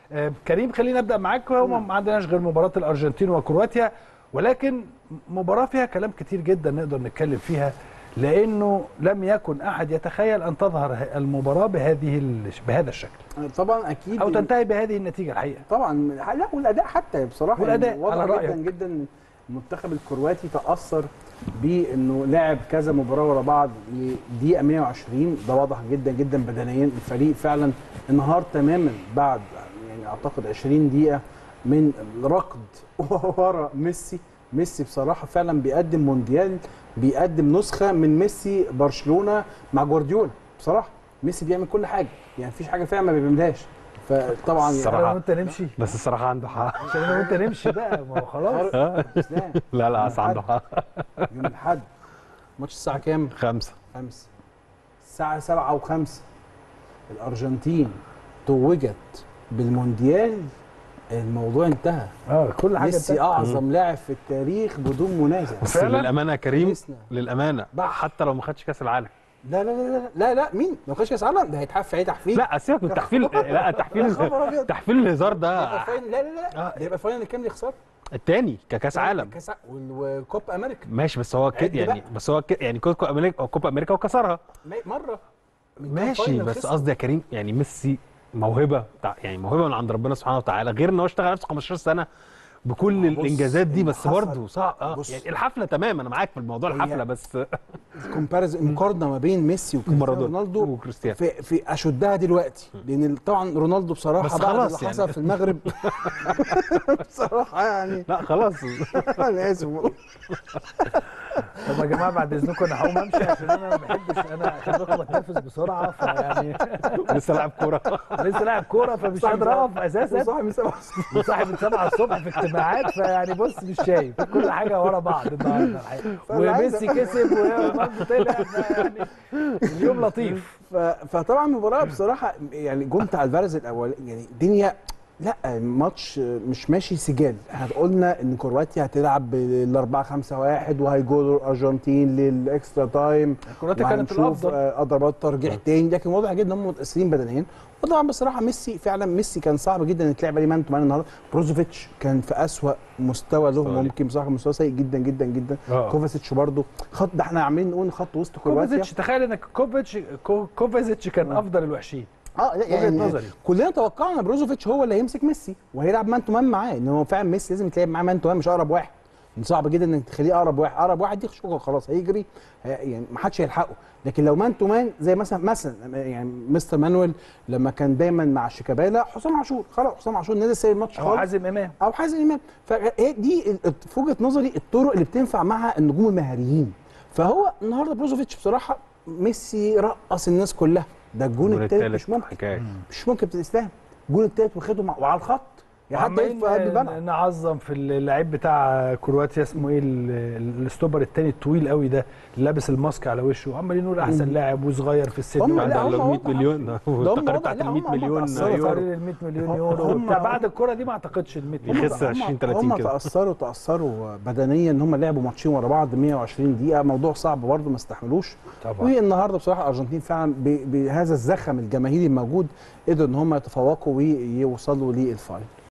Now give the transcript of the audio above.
كريم خلينا نبدا معاك. ما عندناش غير مباراه الارجنتين وكرواتيا، ولكن مباراه فيها كلام كتير جدا نقدر نتكلم فيها، لانه لم يكن احد يتخيل ان تظهر المباراه بهذا الشكل طبعا اكيد، او تنتهي بهذه النتيجه الحقيقه. طبعا. لا والاداء حتى بصراحه والاداء يعني واضح جدا جدا. المنتخب الكرواتي تاثر بانه لعب كذا مباراه ورا بعض دقيقه 120، ده واضح جدا جدا بدنيا. الفريق فعلا انهار تماما بعد يعني اعتقد 20 دقيقه من ركض ورا ميسي بصراحه فعلا بيقدم مونديال، بيقدم نسخه من ميسي برشلونه مع جوارديولا. بصراحه ميسي بيعمل كل حاجه، يعني مفيش حاجه فعلا ما بيعملهاش. فطبعا الصراحه يعني وانت نمشي، بس الصراحه عنده حق عشان انا وانت نمشي بقى، ما هو خلاص. لا عنده حق. يوم الاحد ماتش الساعه كام؟ 5 الساعه 7:05 الارجنتين توجت بالمونديال. الموضوع انتهى. كل حاجه ميسي اعظم لاعب في التاريخ بدون منازع. بس للامانه يا كريم، للامانه حتى لو ما خدش كاس العالم. لا لا لا لا لا، مين لو خدش كاس العالم ده هيتحف عليه تحفيل. لا سيبك من التحفيل. لا تحفيل الهزار ده. لا ده يبقى فاينل كام اللي يخسر؟ الثاني ككاس عالم وكوبا امريكا. ماشي، بس هو كده يعني، يعني كوبا امريكا وكسرها مره. ماشي، بس قصدي يا كريم يعني ميسي موهبه، يعني موهبه من عند ربنا سبحانه وتعالى، غير ان هو اشتغل نفسه 15 سنه بكل الانجازات دي. بس برضه صعب. يعني الحفله تمام، انا معاك في الموضوع الحفله، بس المقارنه ما بين ميسي ورونالدو وكريستيانو في اشدها دلوقتي، لان طبعا رونالدو بصراحه بعد اللي حصل يعني في المغرب بصراحه يعني لا خلاص. انا اسف والله. طب يا جماعه بعد اذنكم انا هقوم امشي، عشان انا ما بحبش، انا خلي بالكم بتنرفز بسرعه، فيعني لسه لاعب كوره فمش قادر اقف اساسا، وصاحب من 7 الصبح في اجتماعات، فيعني بص مش شايف كل حاجه ورا بعض النهارده الحقيقه، وميسي كسب ورونالدو طلع، يعني اليوم لطيف. فطبعا المباراه بصراحه يعني جون بتاع الفارز الاول يعني الدنيا، لا الماتش مش ماشي سجال. احنا قلنا ان كرواتيا هتلعب بال4-5-1 وهيجولوا الارجنتين للاكسترا تايم. كرواتيا كانت الافضل، ضربات ترجيح تاني، لكن واضح جدا ان هم متاثرين بدنيا. وطبعا بصراحه ميسي فعلا كان صعب جدا ان يتلعب عليه مان تو مان النهارده. بروزوفيتش كان في اسوأ مستوى له ممكن، بصراحه مستوى سيء جدا جدا جدا. كوفاسيتش برده ده احنا عاملين نقول خط وسط كرواتيا. تخيل ان كوفازيتش كان افضل الوحشين. يعني كلنا توقعنا بروزوفيتش هو اللي هيمسك ميسي وهيلعب مان تو مان معاه، ان هو فعلا ميسي لازم يتلعب معاه مان تو مان، مش اقرب واحد. صعب جدا انك تخليه اقرب واحد دي شغل خلاص هيجري، يعني ما حدش هيلحقه. لكن لو مان تو مان زي مثلا يعني مستر مانويل لما كان دايما مع شيكابالا، حسام عاشور خلاص، حسام عاشور نزل سايب الماتش خالص، او حازم امام. فهي دي في وجهه نظري الطرق اللي بتنفع مع النجوم المهاريين. فهو النهارده بروزوفيتش بصراحه ميسي رقص الناس كلها. ده الجون الثالث مش ممكن تستاهل. الجون الثالث واخده وعلى الخط يا حد في قلب الملعب. نعظم في اللعيب بتاع كرواتيا اسمه ايه، الاستوبر الثاني الطويل قوي ده اللي لابس الماسك على وشه، عمالين نقول احسن لاعب وصغير في السن، ده 100 مليون التقارير بتاعت ال 100 مليون يورو. ال 100 مليون يورو بعد الكره دي ما اعتقدش ال 100 مليون يخس 20 30 كده. هم تاثروا بدنيا ان هم لعبوا ماتشين ورا بعض 120 دقيقه، موضوع صعب برضه ما استحملوش طبعا. والنهارده بصراحه الارجنتين فعلا بهذا الزخم الجماهيري الموجود قدروا ان هم يتفوقوا ويوصلوا للفاينل.